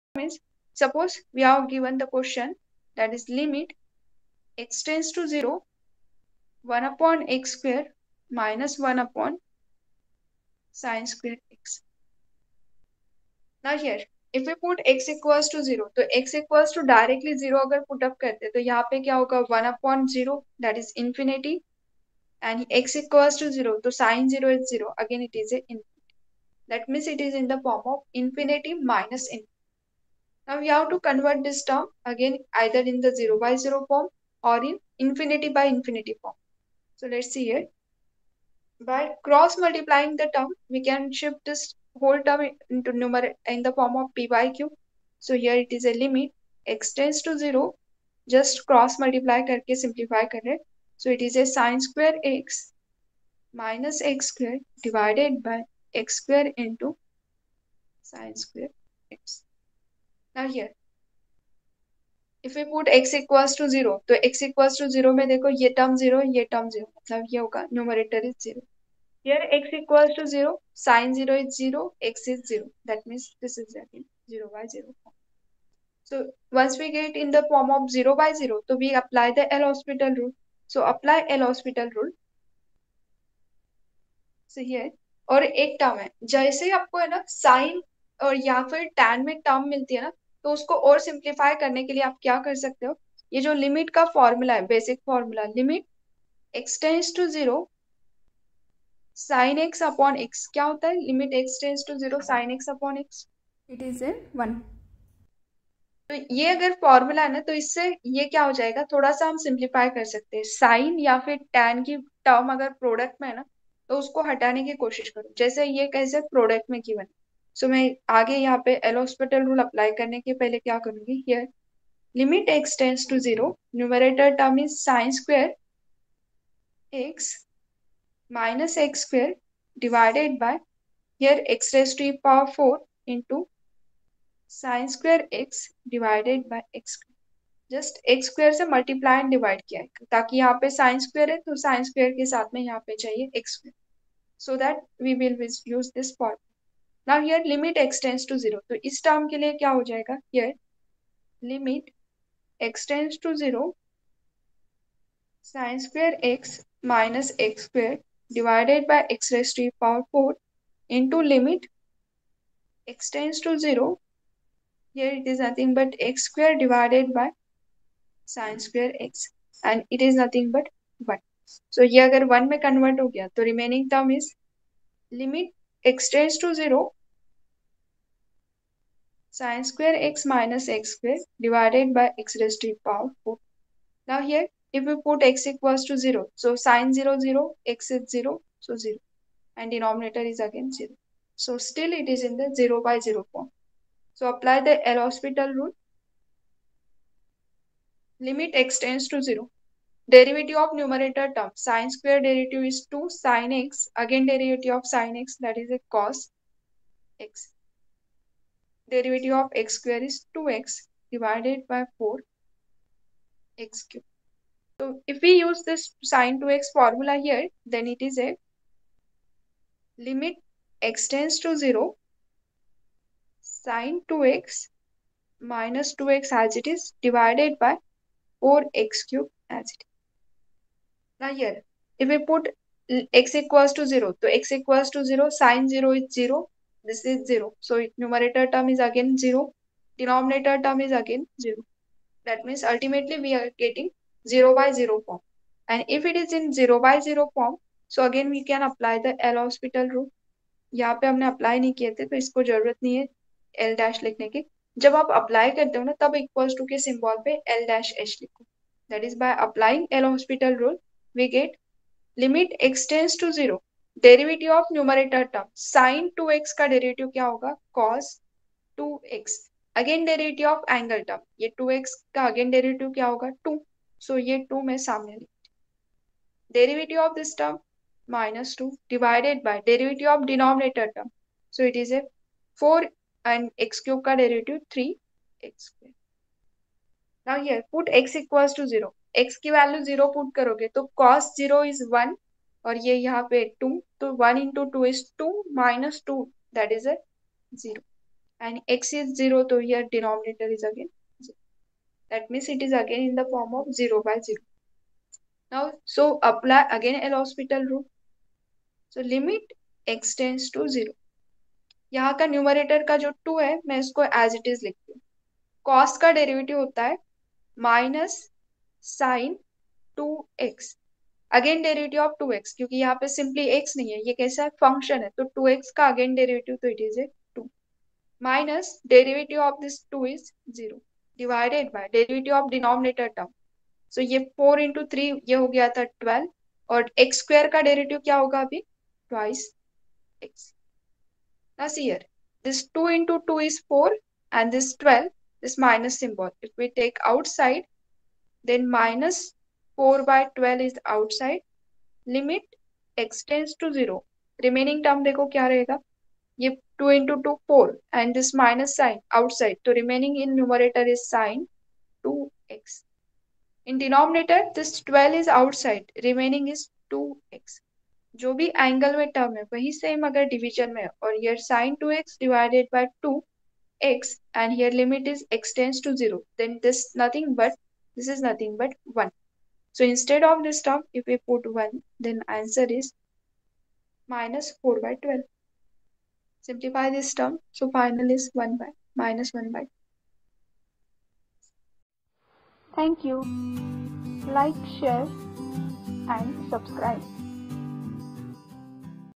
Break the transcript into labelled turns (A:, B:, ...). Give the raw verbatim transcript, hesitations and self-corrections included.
A: means suppose we have given the question that is limit x tends to zero one upon x square minus one upon sine square x. Now here if we put x equals to zero, तो x equals to directly zero अगर put up करते तो यहाँ पे क्या होगा one upon zero that is infinity and x equals to zero तो sine zero is zero again it is a infinity. That means it is in the form of infinity minus infinity. Now we have to convert this term again either in the zero by zero form or in infinity by infinity form. So let's see here. By cross multiplying the term, we can shift this whole term into numerator in the form of p by q. So here it is a limit x tends to zero. Just cross multiply करके simplify कर रहे. So it is a sine square x minus x square divided by x square into sine square x. Now here if we put x equals to zero, तो x equals to zero में देखो ये term zero ये term zero मतलब ये होगा numerator is zero. Here x equals to zero, sine zero is zero, x is zero. That means this is again zero by zero form. So once we get in the form of zero by zero, so we apply the L'Hospital rule. So apply L'Hospital rule. So here और एक term है जैसे ही आपको है ना sign और या फिर टैन में टर्म मिलती है ना तो उसको और सिंप्लीफाई करने के लिए आप क्या कर सकते हो, ये जो लिमिट का फॉर्मूला है basic formula limit x tends to zero sine x upon x क्या होता है limit x tends to zero sine x upon x it is a one. तो ये अगर फॉर्मूला है ना तो इससे ये क्या हो जाएगा थोड़ा सा हम सिंप्लीफाई कर सकते हैं. साइन या फिर टैन की टर्म अगर प्रोडक्ट में है ना तो उसको हटाने की कोशिश करो जैसे ये कैसे प्रोडक्ट में गिवन. सो so, मैं आगे यहाँ पे एल'हॉस्पिटल रूल अप्लाई करने के पहले क्या करूंगी here limit x tends to zero numerator term is sine square x minus x square divided by here x raised to the power four into sin square x divided by x square. Just x square से multiply and divide किया है ताकि यहाँ पे sine square है तो sine square के साथ में यहाँ पे चाहिए x square. So that we will use this part. Now here limit x tends to zero. तो इस टर्म के लिए क्या हो जाएगा here limit x tends to zero sin square x minus x square divided by x raised to the power four into limit x tends to zero. Here it is nothing but x square divided by sin square x and it is nothing but one. So ये अगर one में convert हो गया तो remaining term is limit x tends to zero sin square x minus x square divided by x raised to the power four. Now here if we put x equals to zero, so sin zero zero x is zero, so zero and denominator is again zero. So still it is in the zero by zero form. So apply the L'Hospital rule. Limit x tends to zero. Derivative of numerator term sin square derivative is two sin x again derivative of sin x that is a cos x. Derivative of x square is two x divided by four x cube. So if we use this sin two x formula here then it is a limit x tends to zero sin two x minus two x as it is divided by four x cube as it is. Now here if we put x equals to zero, so x equals to zero sin zero is zero, this is zero, so it, numerator term is again zero, denominator term is again zero. That means ultimately we are getting zero by zero form. And if it is in zero by zero form, so again we can apply the L'Hospital rule. यहाँ पे हमने apply नहीं किए थे तो इसको जरूरत नहीं है एल डैश लिखने की. जब आप अप्लाई करते हो ना तब इक्वल्स टू के सिंबल पे एल डैश एच लिखो. That is by applying L'Hospital rule we get limit x tends to zero derivative of numerator term sin two x का डेरिवेटिव क्या होगा cos two x again derivative of angle term ये two x का again derivative क्या होगा two. So ये two में सामने derivative of this term minus two divided by derivative of denominator term. So it is a four and x cube का derivative three x square. Now here put x equals to zero. x की value zero put करोगे तो cos zero is one और ये यहाँ पे two तो one into two is two minus two that is a zero. and x is zero, so here denominator is again zero. That means it is again in the form of zero by zero. Now, so apply again L Hospital rule. So limit x tends to zero. यहाँ का numerator का जो to है मैं इसको as it is लिखती हूँ. Cos का डेरिवेटिव होता है minus sine two x. Again derivative of two x, क्योंकि यहाँ पे सिंपली x नहीं है, ये कैसा है फंक्शन है, तो टू एक्स का अगेन डेरिवेटिव तो it is a two minus derivative of this two is zero divided by derivative of denominator term. So ये फोर इंटू थ्री ये हो गया था ट्वेल्व, और एक्स स्क्वायर का डेरिवेटिव क्या होगा अभी twice x. Now see here, this two into two is four and this twelve, this minus symbol. If we take outside, then minus four by twelve is outside. Limit x tends to zero. Remaining term देखो क्या रहेगा, ये two into two four and this minus sign outside. So remaining in numerator is sin two x. In denominator, this twelve is outside. Remaining is two x. जो भी angle में term है वही same अगर डिवीजन में है, और here sin two x divided by two x and here limit is x tends to zero, then this nothing but this is nothing but one. So instead of this term, if we put one, then answer is minus four by twelve. Simplify this term, so final is one by minus one by. Thank you. Like, share and subscribe.